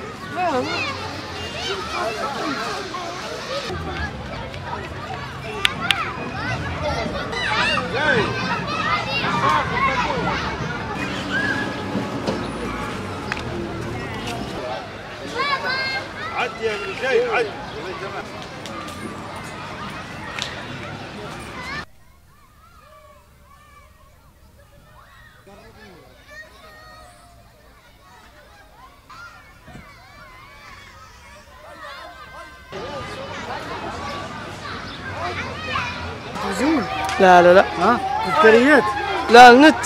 نعم. عد يا رجال عد. تلفزيون؟ لا لا لا. ها؟ تذكاريات؟ لا النت.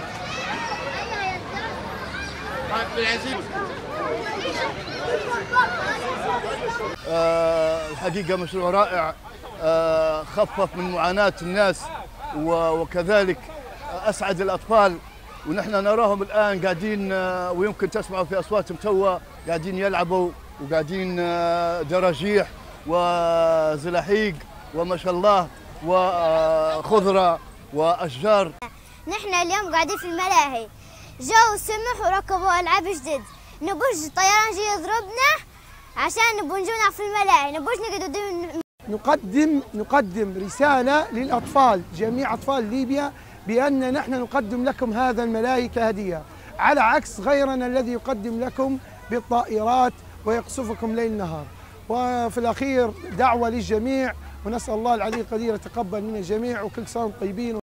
الحقيقة مشروع رائع، خفف من معاناة الناس وكذلك أسعد الأطفال، ونحن نراهم الآن قاعدين ويمكن تسمعوا في أصواتهم توا قاعدين يلعبوا وقاعدين دراجيح وزلاحيق وما شاء الله وخضرة وأشجار. نحن اليوم قاعدين في الملاهي، جو سمح وركبوا ألعاب جديد، نبوش الطيران جي يضربنا عشان نبون نلعب في الملاهي، نبوش نقعدوا نقدم رسالة للأطفال، جميع أطفال ليبيا، بأن نحن نقدم لكم هذا الملاهي كهدية، على عكس غيرنا الذي يقدم لكم بالطائرات ويقصفكم ليل نهار. وفي الأخير دعوة للجميع، ونسأل الله العلي القدير يتقبل من الجميع، وكل سنة وانتم طيبين.